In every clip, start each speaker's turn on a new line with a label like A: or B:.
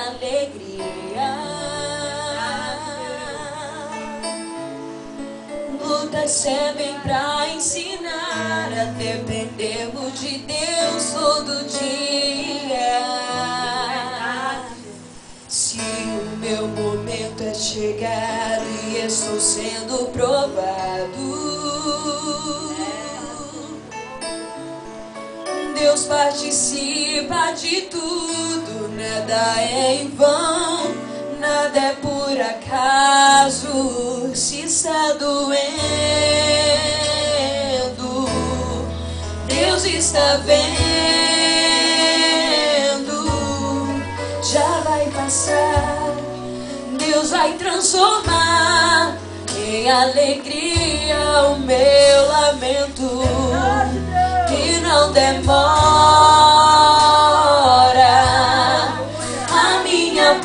A: alegria. Lutas servem pra ensinar a dependermos de Deus todo dia. Se o meu momento é chegado e estou sendo provado, Deus participa de tudo, nada é em vão, nada é por acaso. Se está doendo, Deus está vendo, já vai passar, Deus vai transformar em alegria o meu lamento. E não demora a minha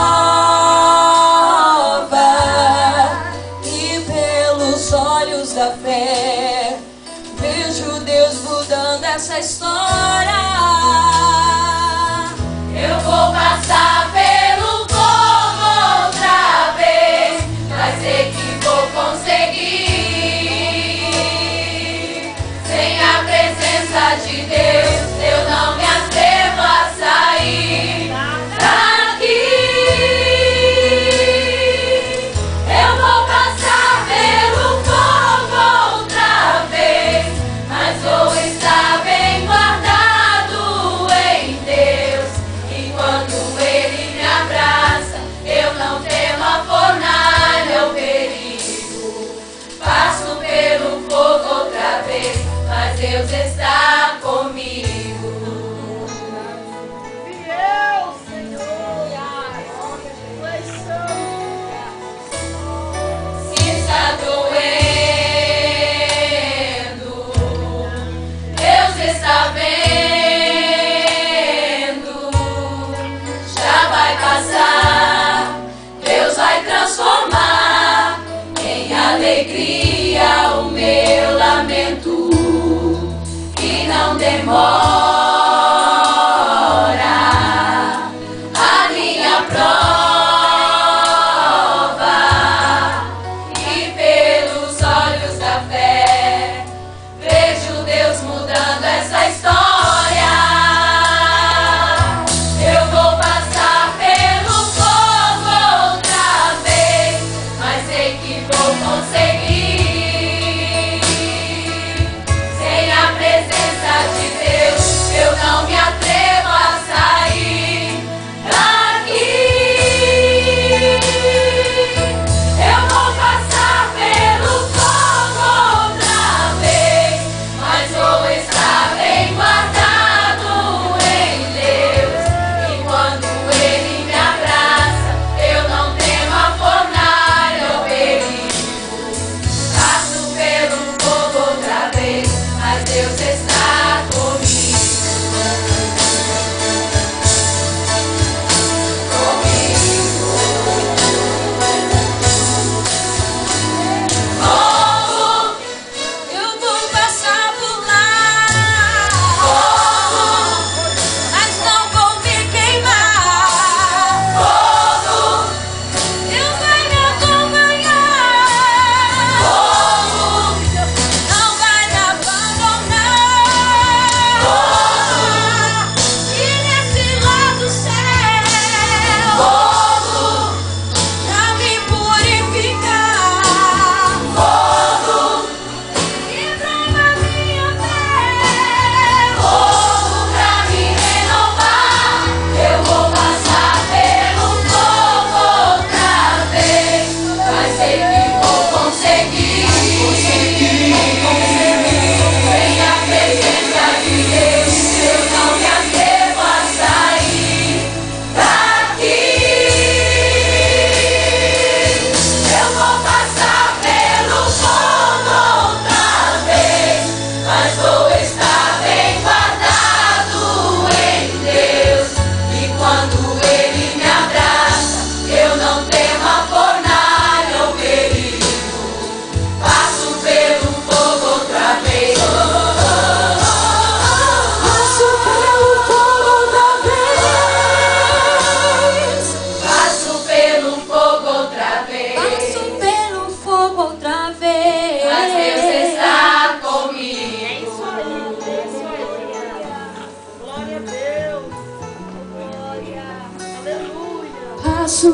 A: prova, e pelos olhos da fé vejo Deus mudando essa história.
B: Eu vou passar pelo fogo outra vez, mas sei que vou conseguir. Sem a presença de Deus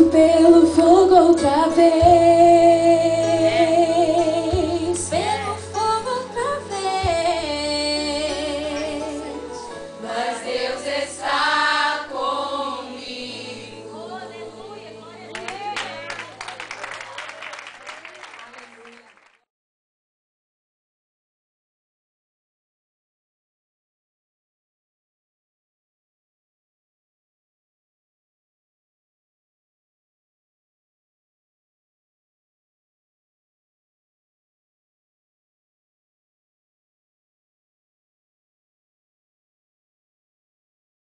A: pelo fogo outra vez.